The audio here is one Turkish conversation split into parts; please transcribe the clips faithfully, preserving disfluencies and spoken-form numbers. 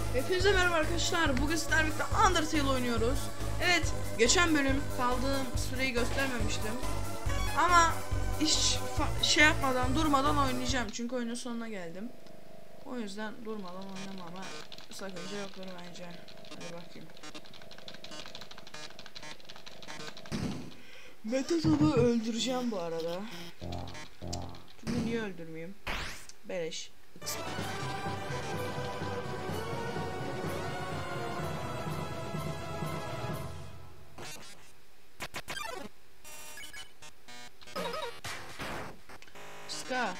Hepinize merhaba arkadaşlar. Bugün sizlerle birlikte Undertale oynuyoruz. Evet, geçen bölüm kaldığım süreyi göstermemiştim. Ama hiç şey yapmadan, durmadan oynayacağım. Çünkü oyunun sonuna geldim. O yüzden durmadan oynamama sakınca yoktur bence. Hadi bakayım. Metatron'u öldüreceğim bu arada. Çünkü niye öldürmeyeyim? Beleş. Ska.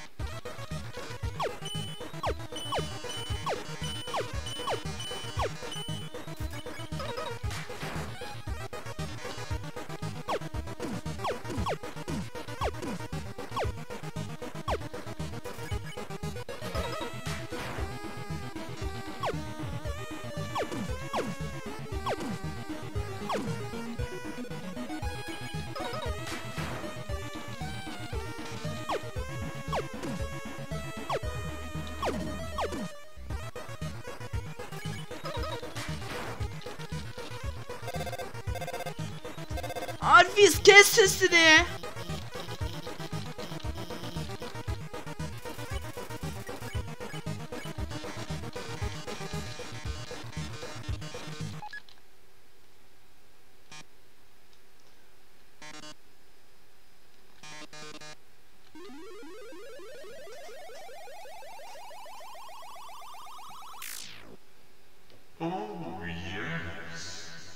Alfis, kes sesini. Oh, yes.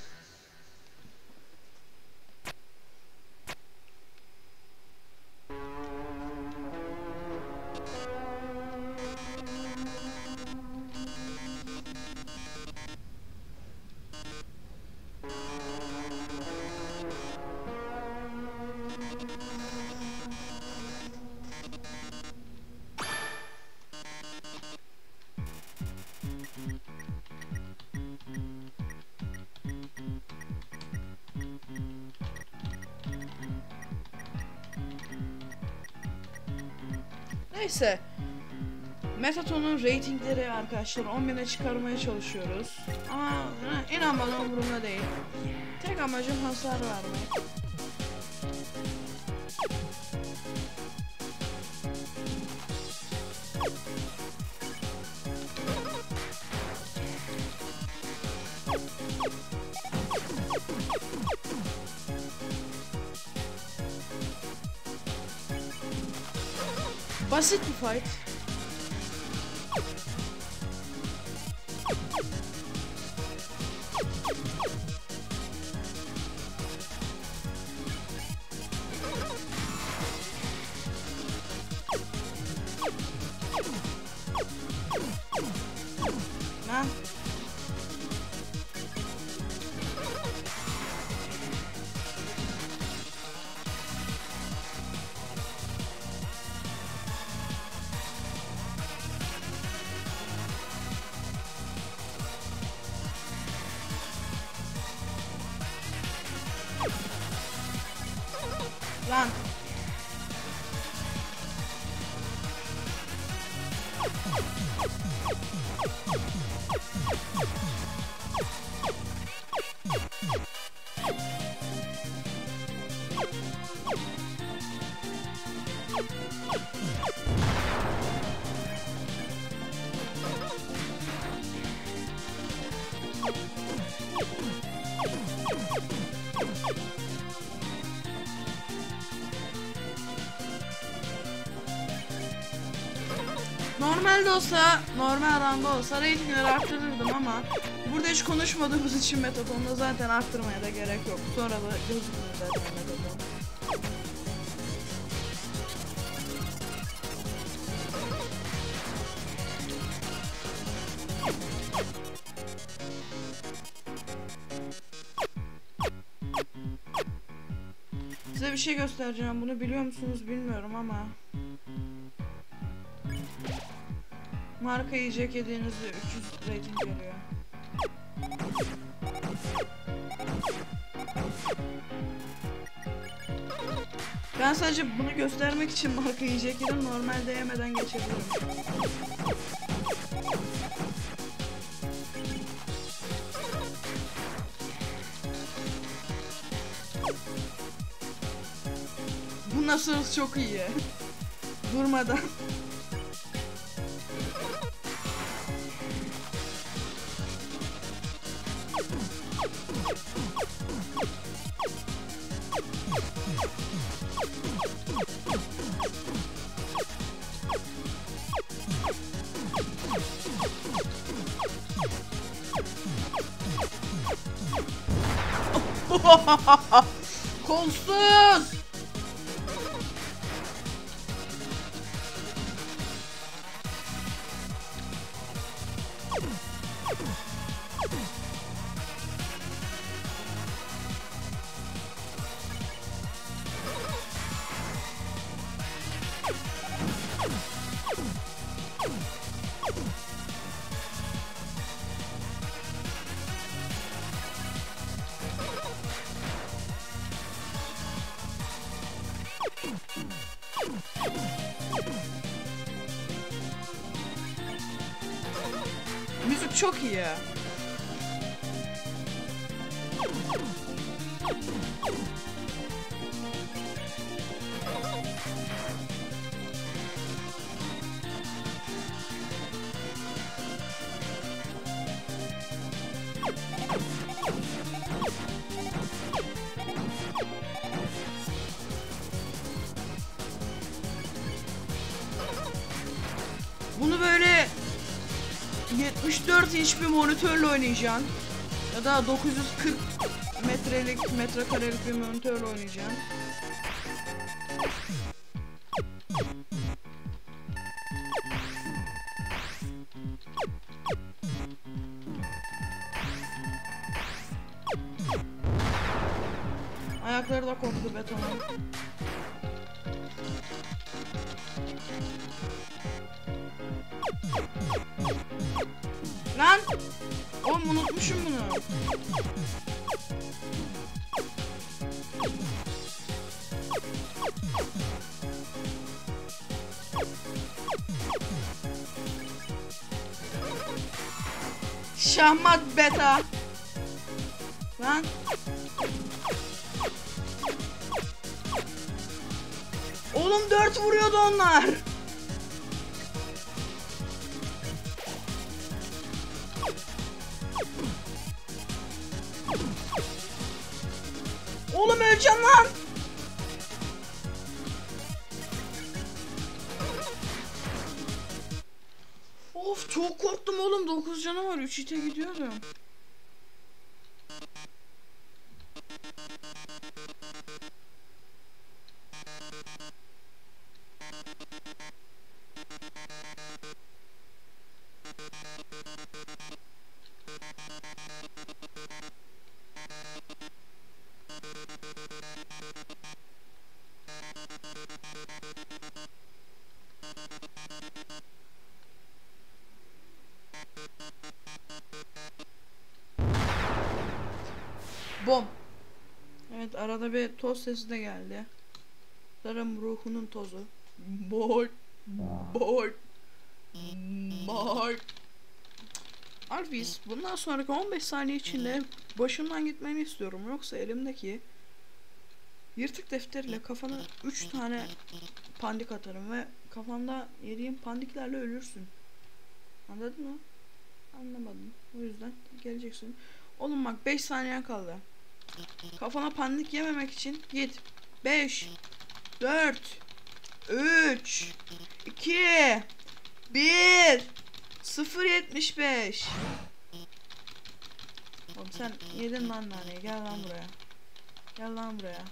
Neyse. Metatron'un ratingleri arkadaşlar on bine çıkarmaya çalışıyoruz. Ama inan bana umurumda değil. Tek amacım hasar vermek. Basit bir fight. Ha? Lan. Normalde olsa, normal randa olsa ratingleri arttırırdım ama burada hiç konuşmadığımız için Metatron'da zaten arttırmaya da gerek yok. Sonra da gözükmüyor zaten Metatron. Size bir şey göstereceğim. Bunu biliyor musunuz bilmiyorum ama marka yiyecek yediğinizde üç yüz rating geliyor. Ben sadece bunu göstermek için marka yiyecek yedim. Normalde yemeden geçebilirim. Bundan sonrası çok iyi. Durmadan. Kolsuz. Müzik çok iyi ya. Bunu böyle yetmiş dört inç bir monitörle oynayacaksın. Ya da dokuz yüz kırk metrelik, metrekarelik bir monitörle oynayacaksın. Ayakları da koptu betonun. Lan! Oğlum unutmuşum bunu. Şahmat beta. Lan! Oğlum dört vuruyordu onlar. Oğlum öleceğim lan. Of çok korktum oğlum, dokuz canı var, üç ite gidiyordum. Bom. Evet, arada bir toz sesi de geldi. Sanırım ruhunun tozu. Boy. Boy. Boy. Alvis, bundan sonraki on beş saniye içinde başımdan gitmeni istiyorum. Yoksa elimdeki yırtık defterle kafana üç tane pandik atarım ve kafanda yediğim pandiklerle ölürsün. Anladın mı? Anlamadım. O yüzden geleceksin. Oğlum bak, beş saniyen kaldı. Kafana pandik yememek için git. beş dört üç iki bir sıfır yetmiş beş. Oğlum sen yedin lan naneyi. Gel lan buraya. Gel lan buraya.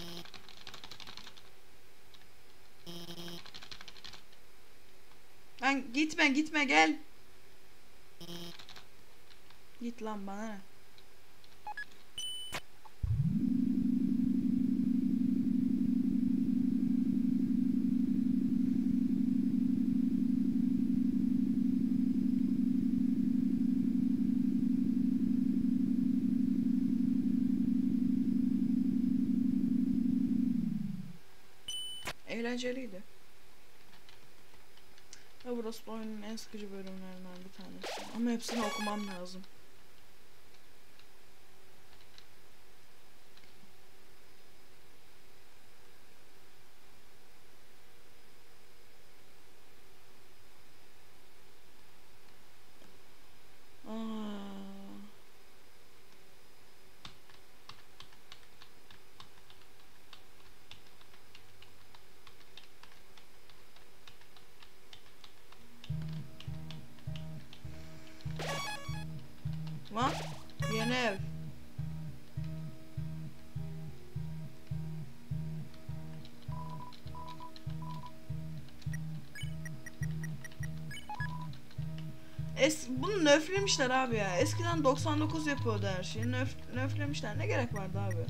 Lan gitme gitme gel. Git lan, bana ne? Eğlenceliydi. Ve burası da oyunun en sıkıcı bölümlerinden bir tanesi. Ama hepsini okumam lazım. Lan yeni ev. Es bunu nöflemişler abi ya. Eskiden doksan dokuz yapıyordu her şeyi. Nöf nöflemişler. Ne gerek vardı abi?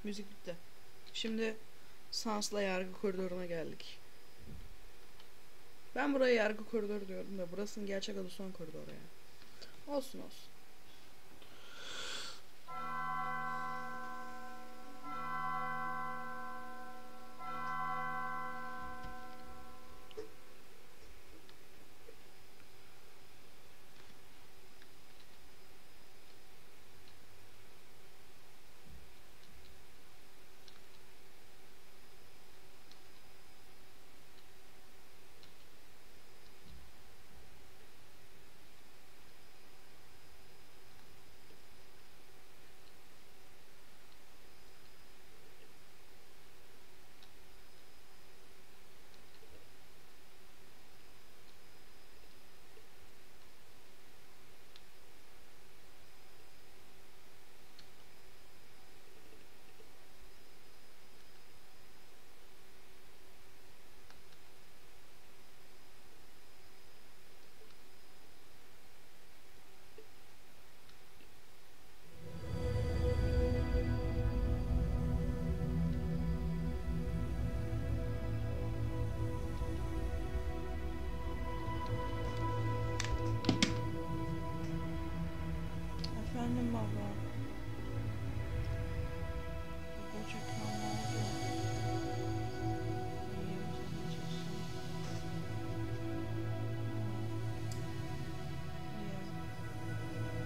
Müzik bitti. Şimdi Sans'la yargı koridoruna geldik. Ben buraya yargı koridoru diyorum da burasının gerçek adı son koridor ya. Olsun olsun. Efendim baba. Bu çekmem lazım. İyiyim, sen nasılsın? İyiyim.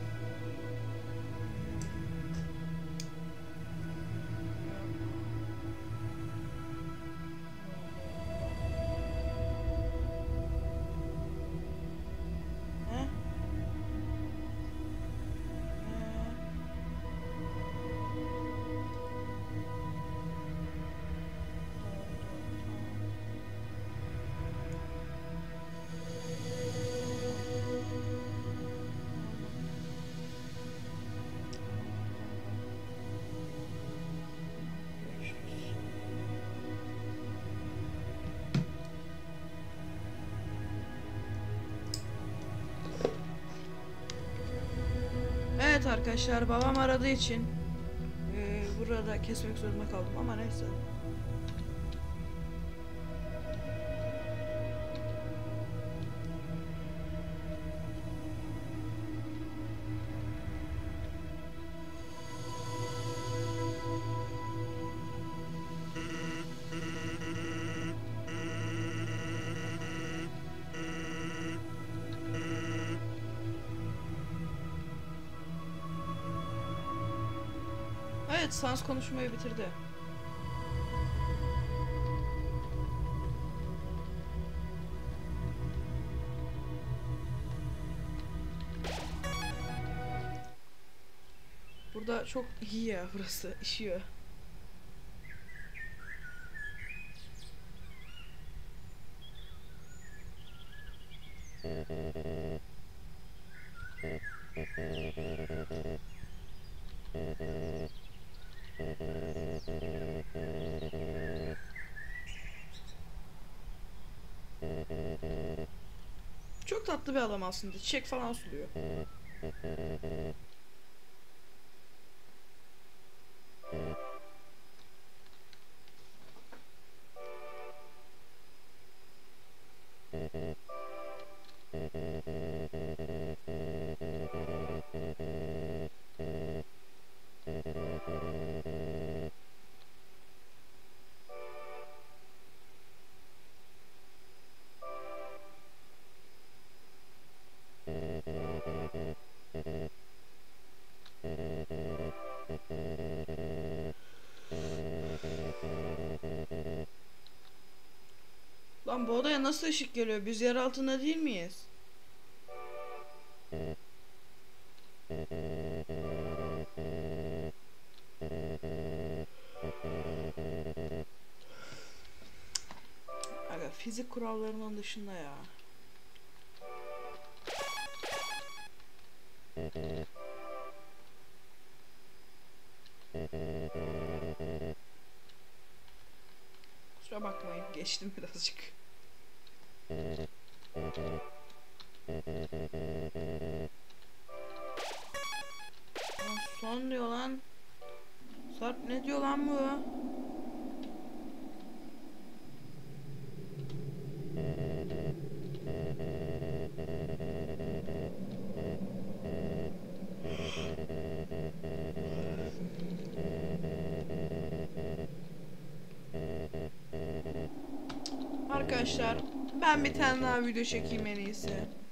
He? Evet arkadaşlar, babam aradığı için eee, burada kesmek zorunda kaldım ama neyse. Evet, Sans konuşmayı bitirdi. Burada çok iyi ya, burası işiyor. Çok tatlı bir adam aslında. Çiçek falan suluyor. Lan bu odaya nasıl ışık geliyor? Biz yer altında değil miyiz? Aga, fizik kurallarının dışında ya. Kusura bakmayın, geçtim birazcık. Lan son diyor lan. Sarp ne diyor lan bu? Arkadaşlar ben bir tane daha video çekeyim en iyisi.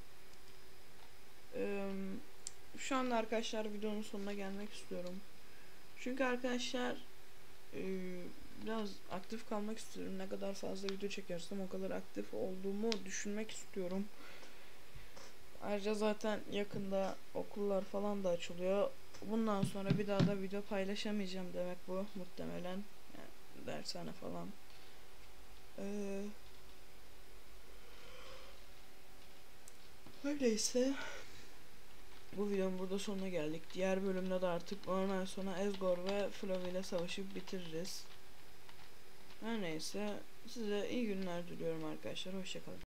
Ee, şu anda arkadaşlar videonun sonuna gelmek istiyorum. Çünkü arkadaşlar e, biraz aktif kalmak istiyorum. Ne kadar fazla video çekersem o kadar aktif olduğumu düşünmek istiyorum. Ayrıca zaten yakında okullar falan da açılıyor. Bundan sonra bir daha da video paylaşamayacağım demek bu muhtemelen. Yani dershane falan. Ee, öyleyse bu videonun burada sonuna geldik. Diğer bölümde de artık normal sona Ezgor ve Flav ile savaşıp bitiririz. Her neyse size iyi günler diliyorum arkadaşlar. Hoşçakalın.